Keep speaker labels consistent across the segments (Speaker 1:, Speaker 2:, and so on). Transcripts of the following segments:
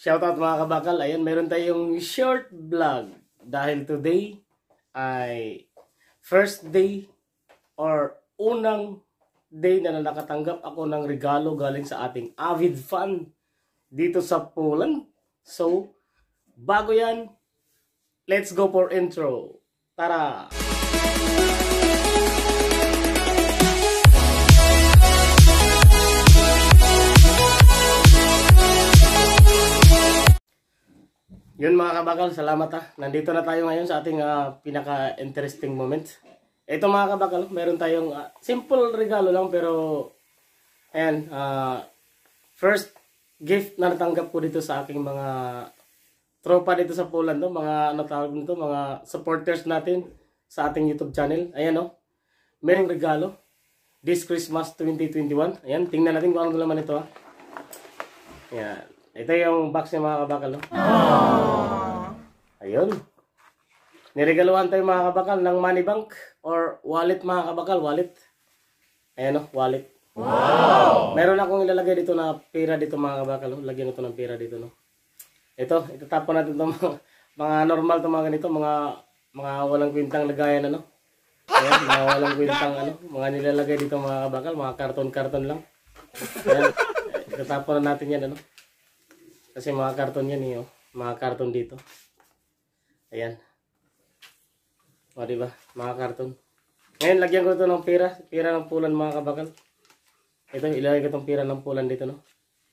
Speaker 1: Shoutout mga kabakal. Ayan, meron tayong short vlog. Dahil today ay first day or unang day na nakatanggap ako ng regalo galing sa ating avid fan dito sa Poland. So, bago yan, let's go for intro. Tara! Yun mga kabakal, salamat ha. Nandito na tayo ngayon sa ating pinaka-interesting moment. Ito mga kabakal, meron tayong simple regalo lang pero ayan, first gift na natanggap ko dito sa aking mga tropa dito sa Poland, no? Mga tawag nito, mga supporters natin sa ating YouTube channel. Ayan no, merong regalo this Christmas 2021. Ayan, tingnan natin kung ano naman ito ha. Ayan. Ito yung box niya mga kabakal. No? Ayun. Niregaluhan tayo mga kabakal ng money bank or wallet mga kabakal. Wallet. Ayan o, wallet. Wow! Meron akong ilalagay dito na pera dito mga kabakal. Lagyan ito ng pera dito. No? Ito, itatapon natin itong mga normal ito mga ganito. Mga walang kwintang lagayan. Ano? Ayan, mga walang kwintang ano. Mga nilalagay dito mga kabakal. Mga karton-karton lang. Ayan, itatapon na natin yan. Ano? Kasi mga karton yan eh, oh. Mga karton dito. Ayan. O, diba? Mga karton. Ngayon, lagyan ko ito ng pera. Pera ng Poland mga kabakal. Ito, ilagay ko itong pera ng Poland dito, no?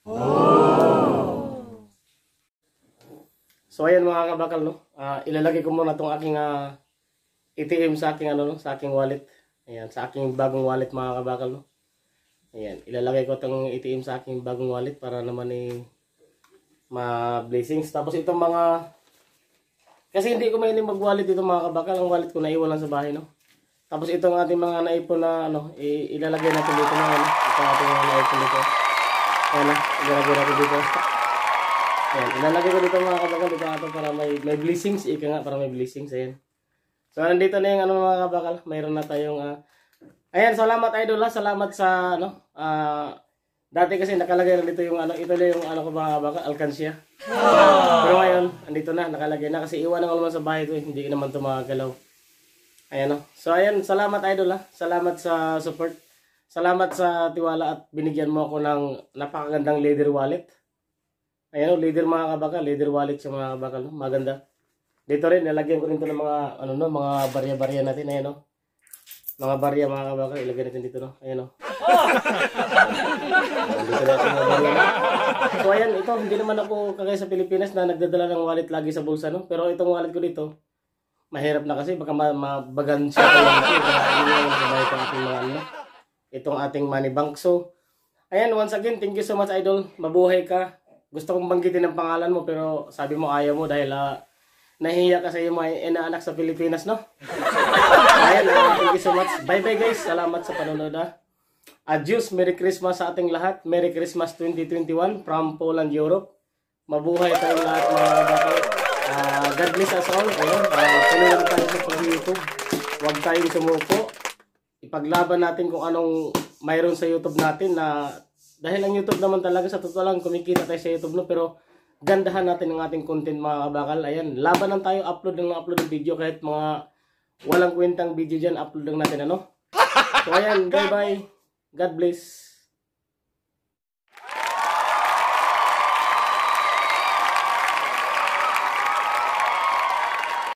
Speaker 1: Oh! So, ayan mga kabakal, no? Ilalagay ko muna itong aking ATM sa aking, ano, no? Sa aking wallet. Ayan, sa aking bagong wallet mga kabakal, no? Ayan, ilalagay ko itong ATM sa aking bagong wallet para naman ma-blessings. Tapos itong mga, kasi hindi ko mahilig mag-wallet dito mga kabakal. Ang wallet ko naiwan lang sa bahay, no? Tapos itong ating mga naipon na ano, ilalagay natin dito na ano. Itong ating mga naipon dito. Ayan na, ilalagay natin dito. Ayan, ilalagay ko dito mga kabakal. Dito nga ito para may blessings. Ika nga para may blessings. Ayan. So nandito na yung ano mga kabakal. Mayroon na tayong ayan, salamat idol ha. Salamat sa ano, dati kasi nakalagay na dito yung ano, ito na yung ano ko mga kabakal, alkansya. Pero ngayon, andito na, nakalagay na kasi iwan ng naman sa bahay ito, hindi naman ito makagalaw. Ayan o. So ayan, salamat idol ha. Salamat sa support. Salamat sa tiwala at binigyan mo ako ng napakagandang leather wallet. Ayan o, leather mga kabakal, leather wallet siya mga kabakal. Maganda. Dito rin, nalagyan ko rin ito ng mga, ano no, mga barya-barya natin. Ayan o. Mga barya mga kabakal, ilagay natin dito no. Ayan o. Dito natin mga barya na. So ayan, ito, hindi naman ako kagaya sa Pilipinas na nagdadala ng wallet lagi sa bulsa no. Pero itong wallet ko dito, mahirap na kasi baka mabagan siya ko lang ito. Itong ating money bank. So, ayan, once again, thank you so much idol. Mabuhay ka. Gusto kong banggitin ang pangalan mo pero sabi mo ayaw mo dahil nahihiya ka sa iyo mga inaanak sa Pilipinas, no? Ayan, thank you so much. Bye-bye guys. Salamat sa panonood. Adios, Merry Christmas sa ating lahat. Merry Christmas 2021 from Poland, Europe. Mabuhay tayong lahat mga bakal. God bless us all. Ayun, panoorin tayo sa YouTube. Huwag tayong sumuko. Ipaglaban natin kung anong mayroon sa YouTube natin na dahil ang YouTube naman talaga sa totoo lang kumikita tayo sa YouTube no, pero gandahan natin ang ating content mga kabakal. Ayan, laban lang tayo, upload ng video kahit mga walang kwentang video dyan, upload lang natin ano. So ayan, bye bye. God bless.